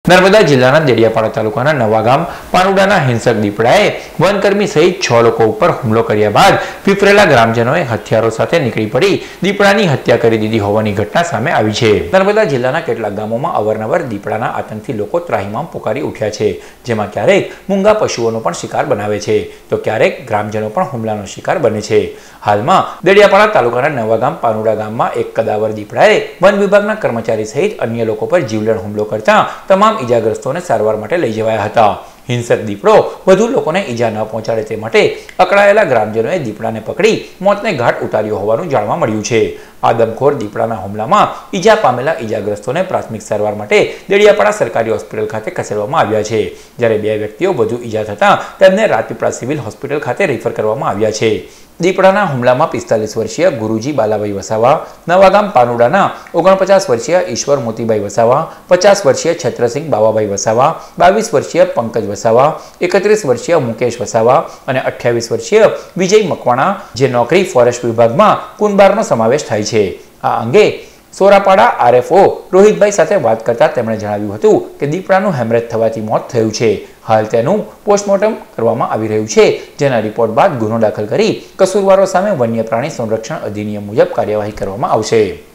નર્મદા જિલ્લાના દેડિયાપાડા તાલુકાના નવાગામ પાનુડાના હિંસક દીપડાએ વનકર્મી સહિત 6 લોકો ઉપર હુમલો કર્યા બાદ વિફરેલા ગ્રામજનોએ હથિયારો સાથે નીકળી પડી દીપડાની હત્યા કરી દીધી હોવાની ઘટના સામે આવી છે। નર્મદા જિલ્લાના કેટલાક ગામોમાં અવારનવાર દીપડાના આતંકથી લોકો ત્રાહિમામ પોકારી ઉઠ્યા છે, જેમાં ક્યારેક મૂંગા પશુઓનો પણ શિકાર બનાવે છે તો ક્યારેક ગ્રામજનો પણ હુમલાનો શિકાર બને છે। હાલમાં દેડિયાપાડા તાલુકાના નવાગામ પાનુડા ગામમાં એક કદાવર દીપડાએ વન વિભાગના કર્મચારી સહિત અન્ય લોકો પર જીવલેણ હુમલો કરતા તમામ ઈજાગ્રસ્તોને સારવાર માટે લઈ જવાયા હતા। હિંસક દીપડો વધુ લોકોને ઈજા ન પહોંચાડે તે માટે અકળાયેલા ગ્રામજનોએ દીપડાને પકડી મોતને ઘાટ ઉતાર્યો હોવાનું જાણવા મળ્યું છે। આદમખોર દીપડાના હુમલામાં ઈજા પામેલા ઈજાગ્રસ્તોને પ્રાથમિક સારવાર માટે દેડિયાપાડા સરકારી હોસ્પિટલ ખાતે ખસેડવામાં આવ્યા છે, જ્યારે 2 વ્યક્તિઓ વધુ ઈજા થતા તેમને રાજપીપળા સિવિલ હોસ્પિટલ ખાતે રેફર કરવામાં આવ્યા છે। દીપડાના હુમલામાં 45 વર્ષીય ગુરુજી બાલાભાઈ વસાવા, નવાગામ પાનુડાના 49 વર્ષીય ઈશ્વર મોતીભાઈ વસાવા, 50 વર્ષીય છત્રસિંહ બાવાભાઈ વસાવા, 22 વર્ષીય પંકજ વસાવા, 31 વર્ષીય મુકેશ વસાવા અને 28 વર્ષીય વિજય મકવાણા જે નોકરી ફોરેસ્ટ વિભાગમાં કુંભારનો સમાવેશ થાય છે। આ અંગે સોરાપાડા આરએફઓ રોહિતભાઈ સાથે વાત કરતા તેમણે જણાવ્યું હતું કે દીપડાનું હેમરેજ થવાથી મોત થયું છે। હાલ તેનું પોસ્ટમોર્ટમ કરવામાં આવી રહ્યું છે, જેના રિપોર્ટ બાદ ગુનો દાખલ કરી કસૂરવારો સામે વન્ય પ્રાણી સંરક્ષણ અધિનિયમ મુજબ કાર્યવાહી કરવામાં આવશે।